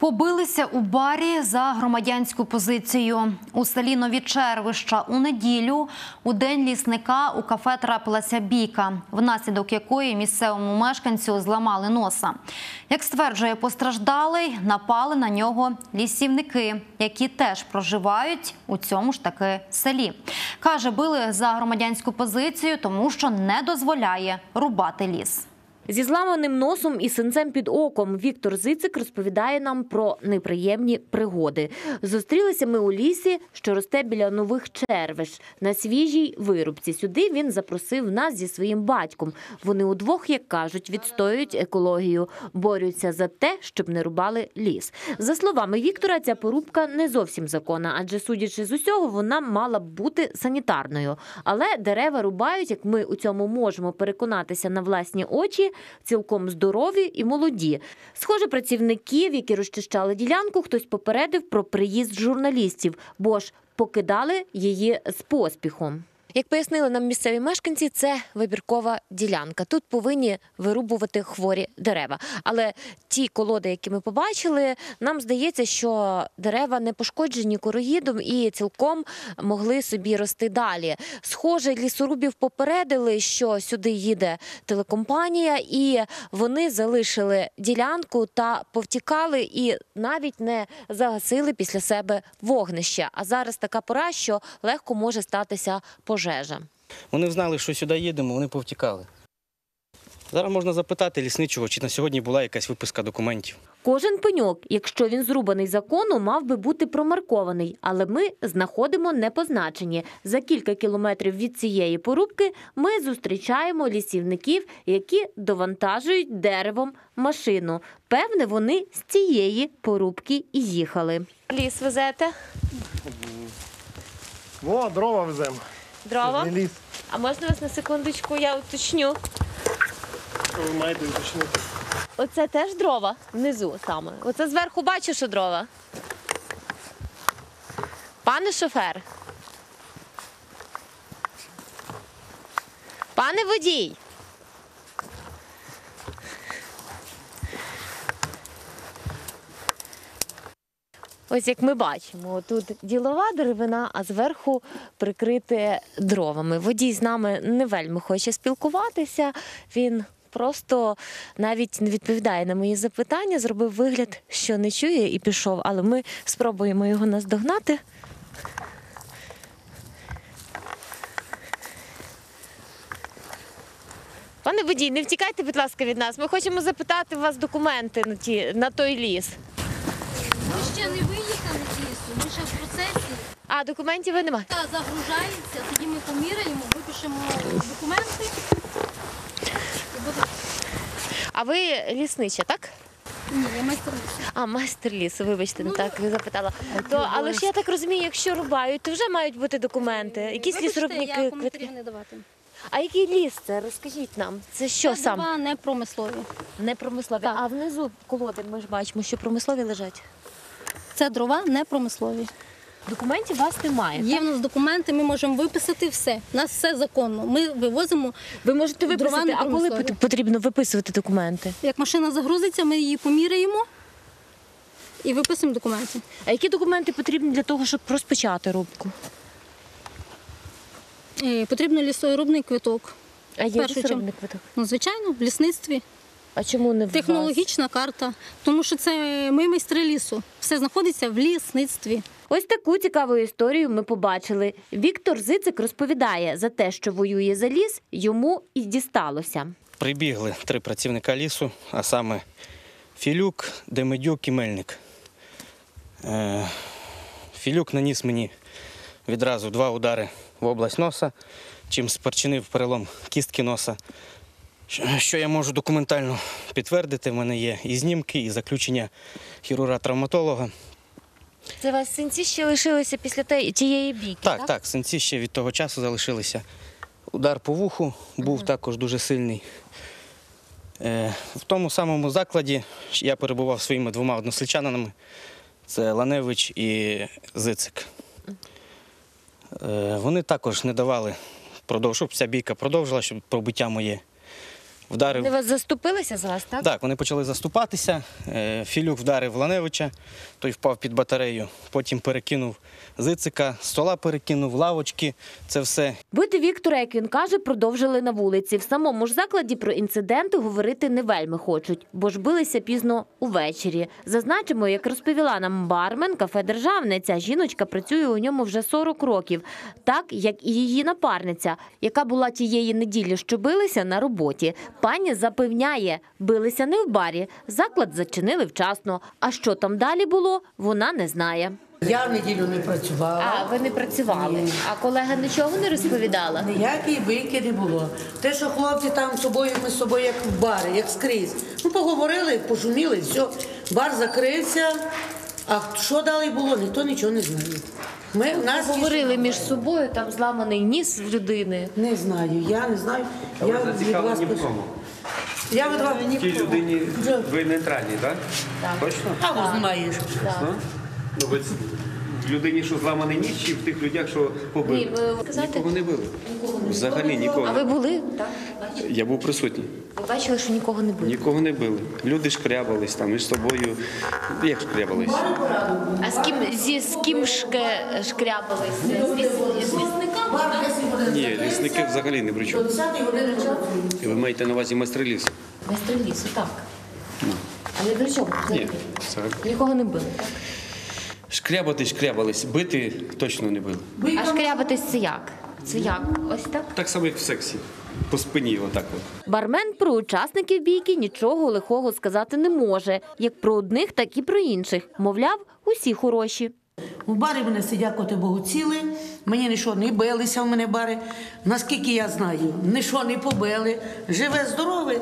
Побилися у барі за громадянську позицію. У селі Нові Червища у неділю, у день лісника, у кафе трапилася бійка, внаслідок якої місцевому мешканцю зламали носа. Як стверджує постраждалий, напали на нього лісівники, які теж проживають у цьому ж таки селі. Каже, били за громадянську позицію, тому що не дозволяє рубати ліс. Зі зламаним носом і синцем під оком Віктор Зицик розповідає нам про неприємні пригоди. Зустрілися ми у лісі, що росте біля Нових Червищ, на свіжій вирубці. Сюди він запросив нас зі своїм батьком. Вони удвох, як кажуть, відстоюють екологію, борються за те, щоб не рубали ліс. За словами Віктора, ця порубка не зовсім законна, адже, судячи з усього, вона мала б бути санітарною. Але дерева рубають, як ми у цьому можемо переконатися на власні очі, цілком здорові і молоді. Схоже, працівників, які розчищали ділянку, хтось попередив про приїзд журналістів, бо ж покидали її з поспіхом. Як пояснили нам місцеві мешканці, це вибіркова ділянка. Тут повинні вирубувати хворі дерева. Але ті колоди, які ми побачили, нам здається, що дерева не пошкоджені короїдом і цілком могли собі рости далі. Схоже, лісорубів попередили, що сюди їде телекомпанія, і вони залишили ділянку та повтікали і навіть не загасили після себе вогнище. А зараз така пора, що легко може статися пожежа. Вони знали, що сюди їдемо, вони повтікали. Зараз можна запитати лісничого, чи на сьогодні була якась виписка документів. Кожен пеньок, якщо він зрубаний закону, мав би бути промаркований. Але ми знаходимо непозначені. За кілька кілометрів від цієї порубки ми зустрічаємо лісівників, які довантажують деревом машину. Певне, вони з цієї порубки і їхали. Ліс везете? О, дрова веземо. Дрова? Це не ліс. А можна вас на секундочку, я уточню. Що ви маєте уточнити? Оце теж дрова? Внизу саме. Оце зверху бачу, що дрова. Пане шофер. Пане водій. Ось як ми бачимо, тут ділова деревина, а зверху прикрите дровами. Водій з нами не вельми хоче спілкуватися, він просто навіть не відповідає на мої запитання, зробив вигляд, що не чує і пішов, але ми спробуємо його наздогнати. Пане водій, не втікайте, будь ласка, від нас. Ми хочемо запитати у вас документи на той ліс. Ми ще не виїхали з лісу, ми ще в процесі. А, документів ви немає? Так, загружається, тоді ми поміряємо, випишемо документи. А ви ліснича, так? Ні, я майстер лісу. А, майстер лісу, вибачте, не так ви запитала. Але ж я так розумію, якщо рубають, то вже мають бути документи. Якісь лісорубні я квитки. коментарів не давати. А який ліс це? Розкажіть нам. Це що Це саме? дрова не промислові. Не промислові. Так. А внизу колоди ми ж бачимо, що промислові лежать. Це дрова не промислові. Документів у вас немає. Є в нас документи, ми можемо виписати все. У нас все законно. Ми вивозимо. Ви можете дрова виписати, не а коли промислові. потрібно виписувати документи? Як машина загрузиться, ми її поміряємо і виписуємо документи. А які документи потрібні для того, щоб розпочати рубку? Потрібно лісорубний квиток. А є Перше, лісорубний квиток? Ну, звичайно, в лісництві. А чому не в вас? Технологічна карта, тому що це ми майстри лісу. Все знаходиться в лісництві. Ось таку цікаву історію ми побачили. Віктор Зицик розповідає, за те, що воює за ліс, йому і дісталося. Прибігли 3 працівника лісу, а саме Філюк, Демидюк і Мельник. Філюк наніс мені відразу 2 удари в область носа, чим спричинив перелом кістки носа. Що я можу документально підтвердити, в мене є і знімки, і заключення хірурга-травматолога. Це у вас синці ще лишилися після тієї бійки, так? Так, синці ще від того часу залишилися. Удар по вуху був також дуже сильний. В тому самому закладі я перебував зі своїми 2 односельчанами. Це Ланевич і Зицик. Вони також не давали, щоб ця бійка продовжила, щоб пробиття моє Вдарив. Вони вас заступилися за вас, так? Так, вони почали заступатися. Філюк вдарив Ланевича, той впав під батарею. Потім перекинув Зицика, стола перекинув, лавочки, це все. Бити Віктора, як він каже, продовжили на вулиці. В самому ж закладі про інциденти говорити не вельми хочуть, бо ж билися пізно увечері. Зазначимо, як розповіла нам бармен, кафе «Державне», ця жіночка працює у ньому вже 40 років. Так, як і її напарниця, яка була тієї неділі, що билися, на роботі. Пані запевняє, билися не в барі, заклад зачинили вчасно. А що там далі було, вона не знає. Я в неділю не працювала. А, ви не працювали. А колега нічого не розповідала? Ніякої бійки не було. Те, що хлопці там з собою, ми з собою як в барі, як скрізь. Ну, поговорили, пошуміли, все. Бар закрився. А що далі було, ніхто нічого не знає. Ми в нас Говорили між собою, там зламаний ніс в людини. Не знаю, я не знаю. Я від вас Я від вас Тій людині ви нейтральні, так? Точно? каву знімаєш. Точно? Ну, ви в людині, що зламаний ніс, чи в тих людях, що побили? Ні, ви казати? Нікого не били. Взагалі нікого. А ви були? Так. Я був присутній. Ви бачили, що нікого не було? Нікого не били. Люди шкрябались там між собою. Як шкрябались? А з ким шкрябались? З лісниками? Ні, лісники взагалі не при чому. І ви маєте на увазі майстри лісу? Майстри лісу, так. А не до чого? Ні, взагалі. Нікого не били, так? Шкрябались. Бити точно не били. А шкрябатись це як? Це як? Ось так? Так само, як в сексі. По спині, отак от. Бармен про учасників бійки нічого лихого сказати не може. Як про одних, так і про інших. Мовляв, усі хороші. У барі мене сидять, коти Богу, ціли. Мені нічого не билися в мене бари. Наскільки я знаю, нічого не побили. Живе, здорове.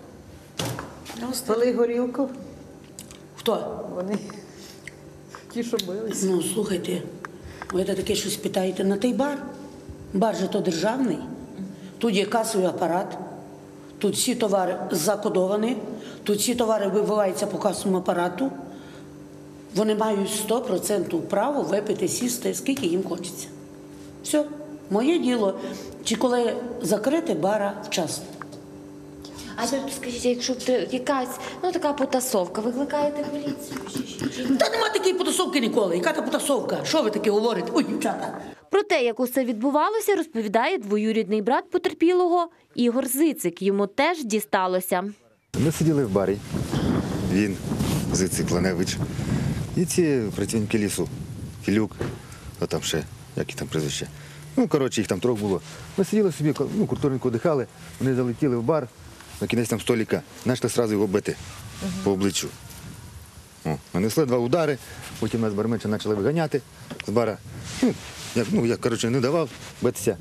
Пили горілку, Хто? вони ті, що билися. Ну, слухайте, ви таке щось питаєте на той бар? Бар же то державний. Тут є касовий апарат, тут всі товари закодовані, тут всі товари вибиваються по касовому апарату. Вони мають 100% право випити, сісти, скільки їм хочеться. Все, моє діло, чи коли закрити бара вчасно. А скажіть, якщо якась така потасовка, викликаєте поліцію? Та нема такої потасовки ніколи. Яка та потасовка? Що ви таке говорите? Ой, дівчата. Про те, як усе відбувалося, розповідає двоюрідний брат потерпілого Ігор Зицик. Йому теж дісталося. Ми сиділи в барі, він, Зицик, Ланевич, і ці працівники лісу, Філюк, а там ще, які там прізвище. Ну, коротше, їх там трьох було. Ми сиділи собі, культурненько дихали, вони залетіли в бар, на кінець там століка, почали одразу його бити по обличчю. Нанесли 2 удари, потім нас барменша почали виганяти з бара. Я, коротше, не давав битися.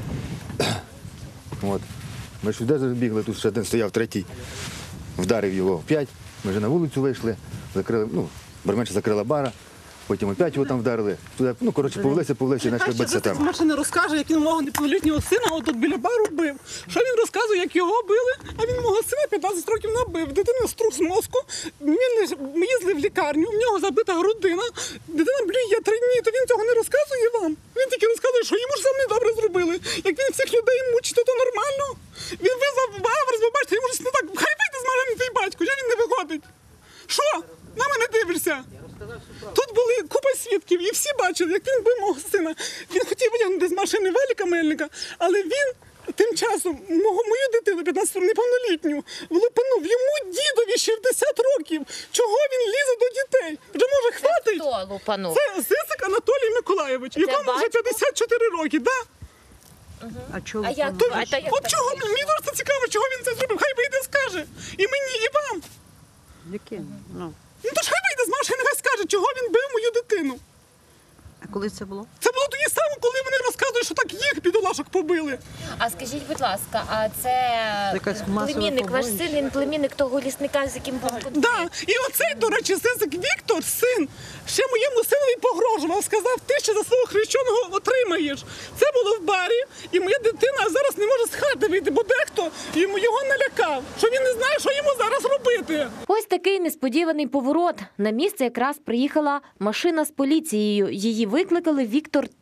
От. Ми ж сюди бігли, тут ще один стояв, третій, вдарив його опять. Ми вже на вулицю вийшли, закрили, барменша закрила бара, потім опять його там вдарили. Туди, повелися і почали битися там. Нехай не розкаже, як він мого неповнолітнього сина отут біля бару бив. Що він розказує, як його били, а він мого сина 15 років набив. Дитина струс мозку, ми їздили в лікарню, в нього забита грудина, дитина блює 3 дні, то він цього не розказує вам. Він тільки розказує, що йому ж сам недобре зробили. Як він всіх людей мучить, то нормально. Він визвав Аверс, ви бачите, йому ж не так, хай вийде з мене твій батько, я він не виходить. Що? На мене дивишся? Тут були купа свідків, і всі бачили, як він бив мого сина. Він хотів витягнути з машини Валіка Мельника, але він тим часом мою дитину, 15 неповнолітню, влупанув. Йому дідові 60 років. Чого він лізе до дітей? Вже може хватить? Хто лупанув? Це Зицик Анатолій Миколайович, якому вже 54 роки, так? А чого? От чого? Мені просто цікаво, чого він це зробив. Хай вийде, скаже. І мені, і вам. Яким? Ну то ж хай вийде з машини, хай скаже, чого він бив мою дитину. А коли це було? Це було тоді саме, коли вони розказують, що так їх бідолашок побили. А скажіть, будь ласка, а це Якась масова племінник, ваш побоїще? син, він племінник того лісника, з яким був конфлікт? Да. І оцей, до речі, Зицик Віктор, син, ще моєму синові погрожував, сказав, ти ще за свого хрещеного отримаєш. Це було в барі, і моя дитина зараз не може з хати вийти, бо дехто його налякав, що він не знає, що йому зараз робити. Ось такий несподіваний поворот. На місце якраз приїхала машина з поліцією. Її викликали Віктор та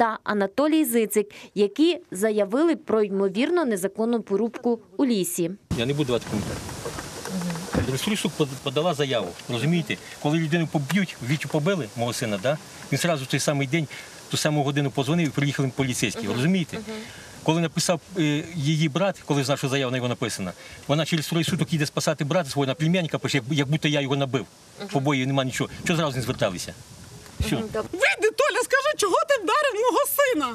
та Анатолій Зицик, які заявили про ймовірно незаконну порубку у лісі. Я не буду давати коментар. Ресурсу подала заяву, розумієте? Коли людину поб'ють, Вітю побили, мого сина, да? Він одразу в той самий день, ту саму годину подзвонив і приїхали поліцейські, розумієте? Коли написав її брат, коли знав, що заява на його написана, вона через 3 суток їде спасати брата свого, на племянника пише, як будто я його набив. Побоїв нема нічого. Чого зразу не зверталися? Все. Вийди, Толя, скажи, чого ти вдарив мого сина?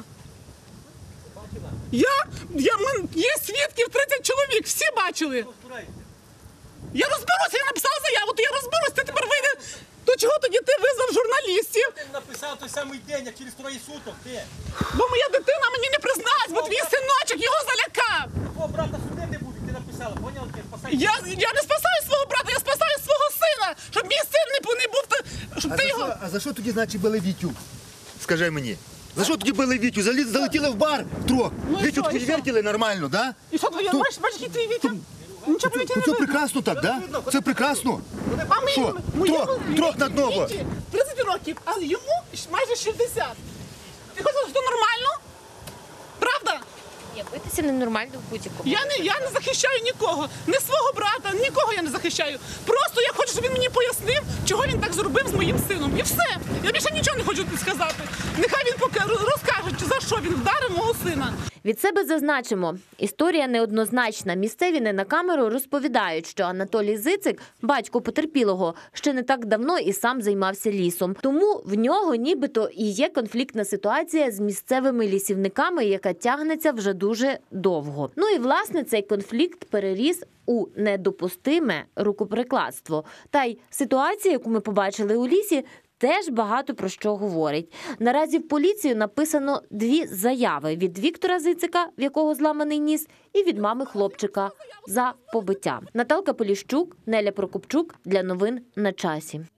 Є свідків 30 чоловік, всі бачили. Я розберуся, я написала заяву, то я розберусь, ти тепер вийде. То чого тоді ти визвав журналістів? Ти написав той самий день, як через 3 суток, ти. Бо моя дитина мені не призналась, бо твій синочок його залякав. Твого брата судити будуть, ти написала, поняла? Я не спасаю свого брата, я спасаю свого сина, щоб мій син не був, щоб ти його... А за що тоді, значить, били Вітю? Скажи мені. За що тоді били Вітю? Залетіли в бар втрьох. Вітю підвертіли нормально, да? І що твоє, бачиш, який твій Вітя? Нічого про Вітя не Це видно. прекрасно так, да? Це прекрасно. А Що? Трьох на одного. 30 років, а йому майже 60. Ти хочеш, що нормально? Правда? Битися ненормально в будь-якому. Я не захищаю нікого. Ні свого брата, нікого я не захищаю. Просто я хочу, щоб він мені пояснив, чого він так зробив з моїм сином. І все. Я більше нічого не хочу сказати. Нехай він розкаже, за що він вдарив мого сина. Від себе зазначимо, історія неоднозначна. Місцеві не на камеру розповідають, що Анатолій Зицик, батько потерпілого, ще не так давно і сам займався лісом. Тому в нього нібито і є конфліктна ситуація з місцевими лісівниками, яка тягнеться вже дуже довго. Ну і, власне, цей конфлікт переріс у недопустиме рукоприкладство. Та й ситуація, яку ми побачили у лісі, теж багато про що говорить. Наразі в поліцію написано 2 заяви від Віктора Зицика, в якого зламаний ніс, і від мами хлопчика за побиття. Наталка Поліщук, Неля Прокопчук для новин на часі.